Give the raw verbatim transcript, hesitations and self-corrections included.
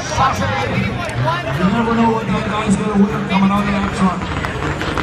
You never know what that guy's going to win coming out of that truck.